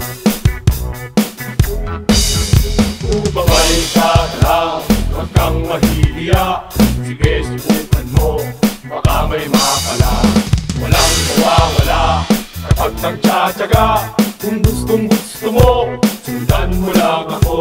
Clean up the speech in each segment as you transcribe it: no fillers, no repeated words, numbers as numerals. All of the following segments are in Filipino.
Umabay ka na lang, huwag kang mahihiya. Sige, subukan mo, baka may makala. Walang mawawala kapag nagtsatsaga. Kung gustong gusto mo, sundan mo lang ako.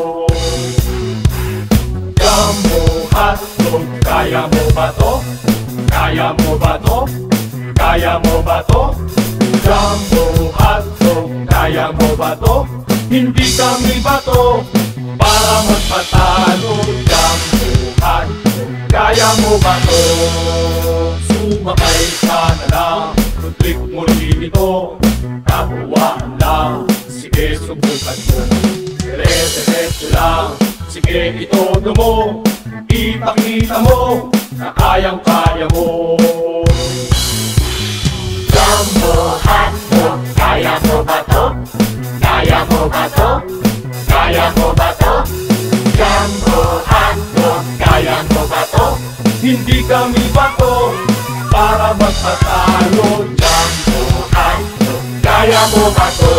Jumbo hotdog, kaya mo ba to? Kaya mo ba to? Kaya mo ba to? Jumbo hotdog, kaya mo ba to? Hindi kami bato para magpatalo. Jumbo hotdog, kaya mo ba to? Sumakay ka na lang, click mo rin ito. Kabuwaan lang, sige subukan mo. Dire-diretso lang, sige itodo mo. Ipakita mo na kayang-kaya mo. Jumbo hotdog, kaya mo ba to? Kaya mo ba to? Kaya mo ba to? Jumbo hotdog, kaya mo ba to? Hindi kami bato para magpatalo. Jumbo hotdog, kaya mo ba to?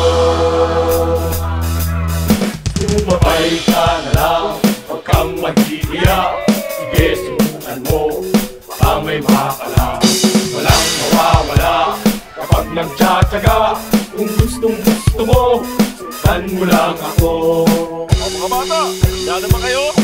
Sumabay ka na lang, huwag kang maghihiya. Sige, subukan mo, baka may makala. Walang mawawala kapag nagtsatsaga. Kung gustong gusto mo, sundan mo lang ako. Mga bata, handa naman kayo?